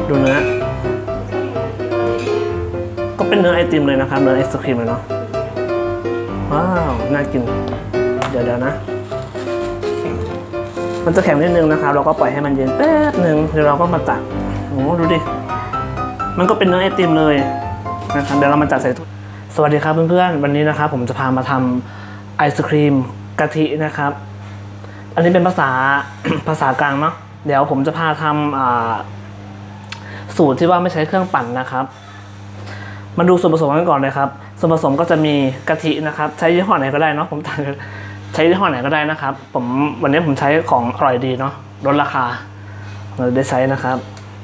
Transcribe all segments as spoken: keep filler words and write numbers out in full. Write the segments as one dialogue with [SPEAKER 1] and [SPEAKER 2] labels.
[SPEAKER 1] ดูเนื้อก็เป็นเนื้อไอติมเลยนะครับเนื้อไอศครีมเลยเนาะว้าวน่ากินเดี๋ยวเดี๋ยวนะมันจะแข็งนิดนึงนะครับเราก็ปล่อยให้มันเย็นแป๊บนึงเดี๋ยวเราก็มาตักโอ้ดูดิมันก็เป็นเนื้อไอติมเลยนะครับเดี๋ยวเรามาจัดใส่ถุงสวัสดีครับเพื่อนๆวันนี้นะครับผมจะพามาทำไอศครีมกะทินะครับอันนี้เป็นภาษา ภาษากลางเนาะเดี๋ยวผมจะพาทำสูตรที่ว่าไม่ใช้เครื่องปั่นนะครับมาดูส่วนผสมกันก่อนเลยครับส่วนผสมก็จะมีกะทินะครับใช้ยี่ห้อไหนก็ได้เนาะผมใช้ยี่ห้อไหนก็ได้นะครับผมวันนี้ผมใช้ของอร่อยดีเนาะลดราคาเราได้ใช้นะครับ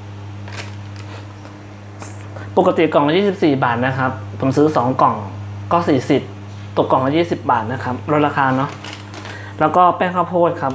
[SPEAKER 1] ปกติกล่องละยี่สิบสี่บาทนะครับผมซื้อสองกล่องก็สี่สิบตกกล่องละยี่สิบบาทนะครับลดราคาเนาะแล้วก็แป้งข้าวโพดครับ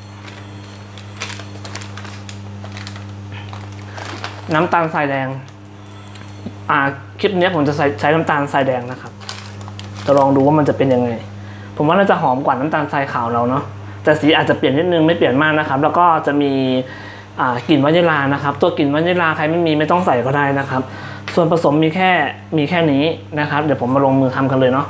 [SPEAKER 1] น้ำตาลทรายแดงอ่าคลิปนี้ผมจะใช้ใช้น้ำตาลทรายแดงนะครับจะลองดูว่ามันจะเป็นยังไงผมว่าน่าจะหอมกว่าน้ำตาลทรายขาวเราเนาะแต่สีอาจจะเปลี่ยนนิดนึงไม่เปลี่ยนมากนะครับแล้วก็จะมีอ่ากลิ่นวานิลลานะครับตัวกลิ่นวานิลลาใครไม่มีไม่ต้องใส่ก็ได้นะครับส่วนผสมมีแค่มีแค่นี้นะครับเดี๋ยวผมมาลงมือทำกันเลยเนาะ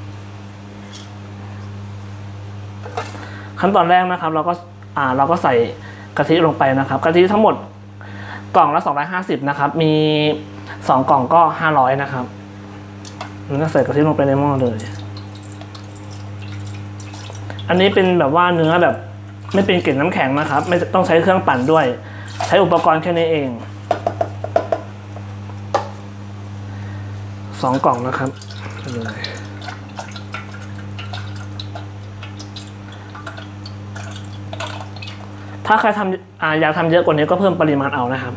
[SPEAKER 1] ขั้นตอนแรกนะครับเราก็อ่าเราก็ใส่กะทิลงไปนะครับกะทิทั้งหมดกล่องละสองร้อยห้าสิบนะครับมีสองกล่องก็ห้าร้อยนะครับแล้วก็ใส่กะทิลงไปในหม้อเลยอันนี้เป็นแบบว่าเนื้อแบบไม่เป็นกลิ่นน้ำแข็งนะครับไม่ต้องใช้เครื่องปั่นด้วยใช้อุปกรณ์แค่นี้เองสองกล่องนะครับถ้าใครทำออยากทำเยอะกว่านี้ก็เพิ่มปริมาณเอานะครับ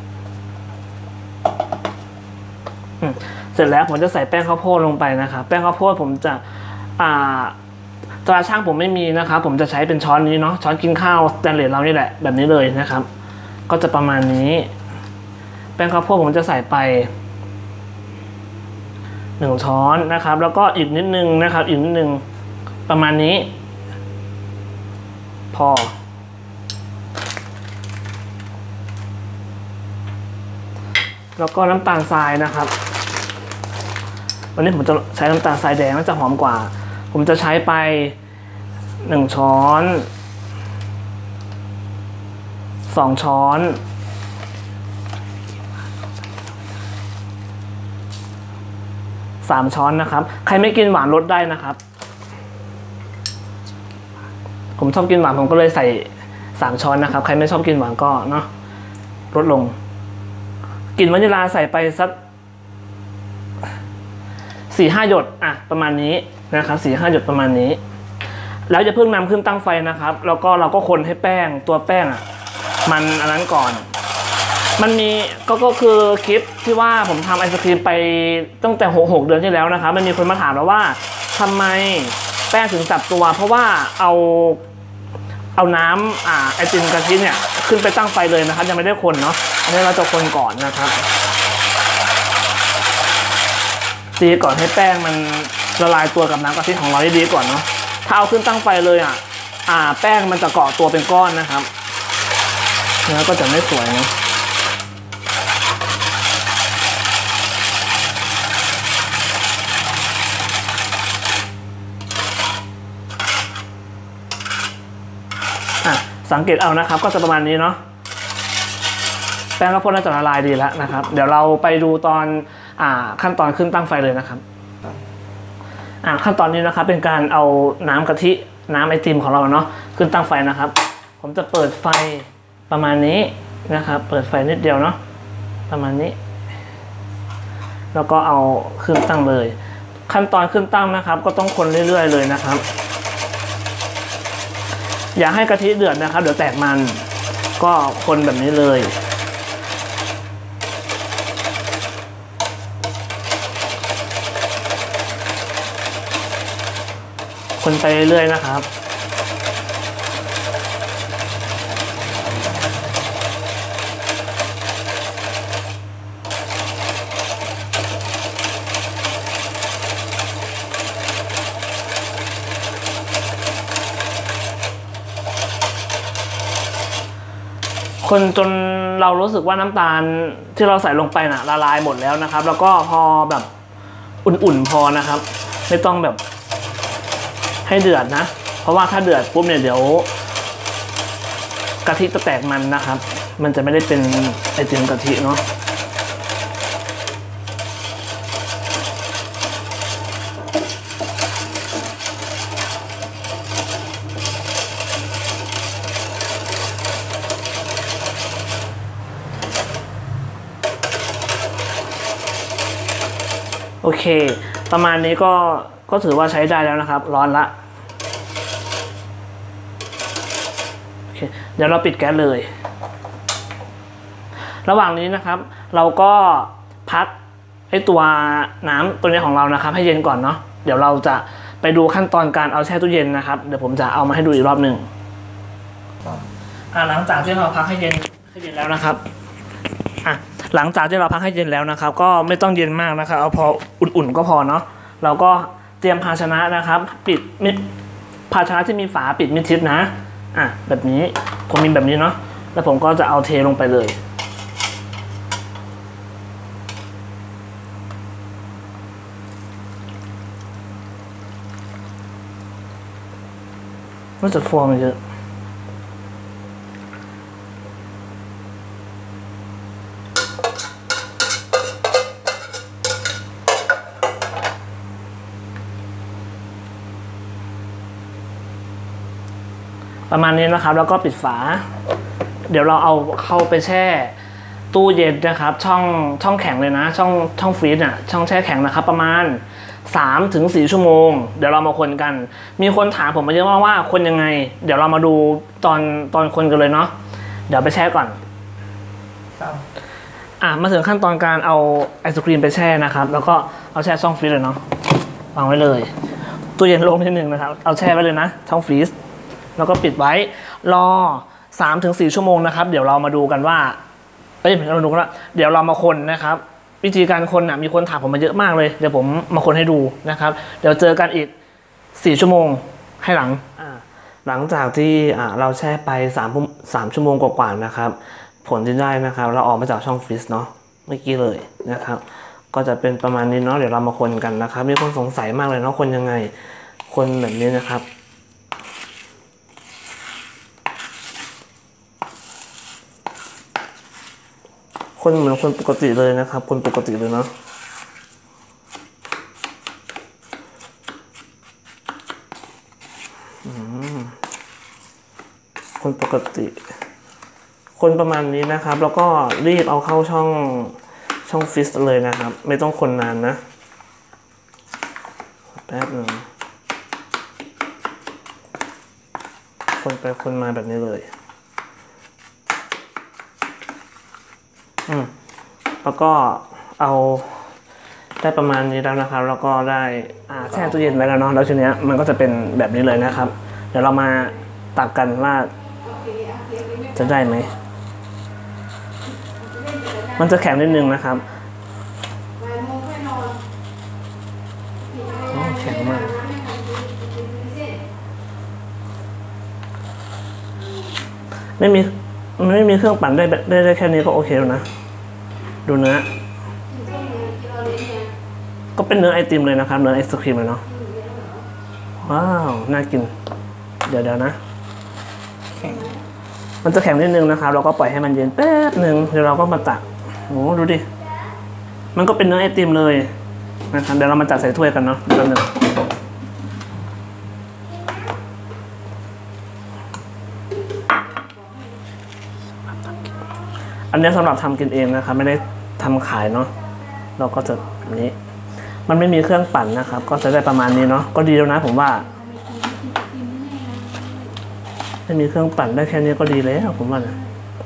[SPEAKER 1] เสร็จแล้วผมจะใส่แป้งข้าวโพดลงไปนะครับแป้งข้าวโพดผมจะอ่าตราช่างผมไม่มีนะครับผมจะใช้เป็นช้อนนี้เนาะช้อนกินข้าวสแตนเลสเรานี่แหละแบบนี้เลยนะครับก็จะประมาณนี้แป้งข้าวโพดผมจะใส่ไปหนึ่งช้อนนะครับแล้วก็อีกนิดนึงนะครับอีกนิดนึงประมาณนี้พอแล้วก็น้ำตาลทรายนะครับวันนี้ผมจะใช้น้ำตาลทรายแดงน่าจะหอมกว่าผมจะใช้ไปหนึ่งช้อนสองช้อนสามช้อนนะครับใครไม่กินหวานลดได้นะครับผมชอบกินหวานผมก็เลยใส่สามช้อนนะครับใครไม่ชอบกินหวานก็เนาะลดลงกลิ่นวานิลลาใส่ไปสักสี่ห้าหยดอ่ะประมาณนี้นะครับสี่ห้าหยดประมาณนี้แล้วจะเพิ่งนำขึ้นตั้งไฟนะครับแล้วก็เราก็คนให้แป้งตัวแป้งอ่ะมันอันนั้นก่อนมันมีก็ก็คือคลิปที่ว่าผมทำไอศครีมไปตั้งแต่หกหกเดือนที่แล้วนะครับมันมีคนมาถามเราว่าทำไมแป้งถึงจับตัวเพราะว่าเอาเอาน้ำอ่าไอติมกะทิเนี่ยขึ้นไปตั้งไฟเลยนะครับยังไม่ได้คนเนาะอันนี้เราจะคนก่อนนะครับตีก่อนให้แป้งมันละลายตัวกับน้ำกะทิของเราได้ดีก่อนเนาะถ้าเอาขึ้นตั้งไฟเลยอ่ะอ่าแป้งมันจะเกาะตัวเป็นก้อนนะครับเนื้อก็จะไม่สวยเนาะอ่ะสังเกตเอานะครับก็จะประมาณนี้เนาะแป้งข้าวโพดน่าจะละลายดีแล้วนะครับเดี๋ยวเราไปดูตอนอ่าขั้นตอนขึ้นตั้งไฟเลยนะครับอ่าขั้นตอนนี้นะครับเป็นการเอาน้ำกะทิน้ำไอติมของเราเนาะขึ้นตั้งไฟนะครับผมจะเปิดไฟประมาณนี้นะครับเปิดไฟนิดเดียวเนาะประมาณนี้แล้วก็เอาขึ้นตั้งเลยขั้นตอนขึ้นตั้งนะครับก็ต้องคนเรื่อยๆเลยนะครับอย่าให้กะทิเดือดนะครับเดี๋ยวแตกมันก็คนแบบนี้เลยคนไปเรื่อยๆนะครับ คนจนเรารู้สึกว่าน้ำตาลที่เราใส่ลงไปน่ะละลายหมดแล้วนะครับแล้วก็พอแบบอุ่นๆพอนะครับไม่ต้องแบบให้เดือดนะเพราะว่าถ้าเดือดปุ๊บเนี่ยเดี๋ยวกะทิจะแตกมันนะครับมันจะไม่ได้เป็นไอติมกะทิเนาะโอเคประมาณนี้ก็ก็ถือว่าใช้ได้แล้วนะครับร้อนละโอเคเดี๋ยวเราปิดแก๊สเลยระหว่างนี้นะครับเราก็พักไอตัวน้ำตัวนี้ของเรานะครับให้เย็นก่อนเนาะเดี๋ยวเราจะไปดูขั้นตอนการเอาแช่ตู้เย็นนะครับเดี๋ยวผมจะเอามาให้ดูอีกรอบหนึ่งอ่าหลังจากที่เราพักให้เย็นให้เย็นแล้วนะครับอ่ะหลังจากที่เราพักให้เย็นแล้วนะครับก็ไม่ต้องเย็นมากนะครับเอาพออุ่นๆก็พอเนาะเราก็เตรียมภาชนะนะครับปิดมิดภาชนะที่มีฝาปิดมิดชิดนะอ่ะแบบนี้ผมมีแบบนี้เนาะแล้วผมก็จะเอาเทลงไปเลยรู้สึกฟองเยอะประมาณนี้นะครับแล้วก็ปิดฝาเดี๋ยวเราเอาเข้าไปแช่ตู้เย็นนะครับช่องช่องแข็งเลยนะช่องช่องฟรีซอ่ะช่องแช่แข็งนะครับประมาณ สามถึงสี่ ชั่วโมงเดี๋ยวเรามาคนกันมีคนถามผมมาเยอะมากว่าคนยังไงเดี๋ยวเรามาดูตอนตอนคนกันเลยเนาะเดี๋ยวไปแช่ก่อนอ่ะมาถึงขั้นตอนการเอาไอศครีมไปแช่นะครับแล้วก็เอาแช่ช่องฟรีซเลยเนาะวางไว้เลยตู้เย็นลงนิดนึงนะครับเอาแช่ไว้เลยนะช่องฟรีซแล้วก็ปิดไว้รอ สามถึงสี่ ชั่วโมงนะครับเดี๋ยวเรามาดูกันว่าเอ้ยเราดูกันว่าเดี๋ยวเรามาคนนะครับวิธีการคนนะมีคนถามผมมาเยอะมากเลยเดี๋ยวผมมาคนให้ดูนะครับเดี๋ยวเจอกันอีกสี่ชั่วโมงให้หลังหลังจากที่เราแช่ไปสาม สามชั่วโมงกว่าๆนะครับผลที่ได้นะครับเราออกมาจากช่องฟรีซเนาะเมื่อกี้เลยนะครับก็จะเป็นประมาณนี้เนาะเดี๋ยวเรามาคนกันนะครับมีคนสงสัยมากเลยเนาะคนยังไงคนแบบนี้นะครับคนเหมือนคนปกติเลยนะครับคนปกติเลยเนาะคนปกติคนประมาณนี้นะครับแล้วก็รีบเอาเข้าช่องช่องฟรีซเลยนะครับไม่ต้องคนนานนะแป๊บนึงคนไปคนมาแบบนี้เลยอืมแล้วก็เอาได้ประมาณนี้แล้วนะครับแล้วก็ได้อ่าแช่ตู้เย็นไว้แล้วเนาะแล้วทีเนี้ยมันก็จะเป็นแบบนี้เลยนะครับเดี๋ยวเรามาตักกันว่าจะได้ไหมมันจะแข็งนิดนึงนะครับแข็งมากไม่มีมันไม่มีเครื่องปั่นได้ได้ได้แค่นี้ก็โอเคแล้วนะดูเนื้อก็เป็นเนื้อไอติมเลยนะครับเนื้อไอศครีมเลยเนาะว้าวน่ากินเดี๋ยวเดี๋ยวนะมันจะแข็งนิดนึงนะครับเราก็ปล่อยให้มันเย็นแป๊บนึงเดี๋ยวเราก็มาตักโอ้ดูดิมันก็เป็นเนื้อไอติมเลยนะครับเดี๋ยวเรามาจัดใส่ถ้วยกันเนาะแป๊บนึงอันนี้สำหรับทำกินเองนะครับไม่ได้ทำขายเนาะเราก็จะแบบนี้มันไม่มีเครื่องปั่นนะครับก็จะได้ประมาณนี้เนาะก็ดีแล้วนะผมว่าไม่มีเครื่องปั่นได้แค่นี้ก็ดีแล้วผมว่านะ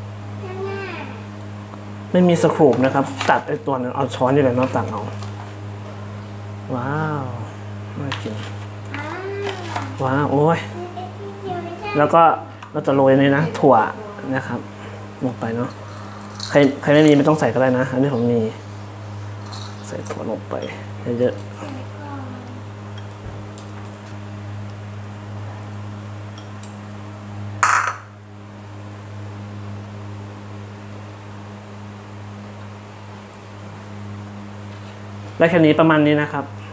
[SPEAKER 1] ไม่มีสโคปนะครับตัดไอตัวนั้นเอาช้อนนี่แหละเนาะตักเอาว้าวน่ากินว้าวโอ้ยแล้วก็เราจะโรยนี่นะถั่วนะครับลงไปเนาะใครใครไม่มีไม่ต้องใส่ก็ได้นะอันนี้ผมมีใส่ถั่วลงไปเยอะได้แค่นี้ประมาณนี้นะครับ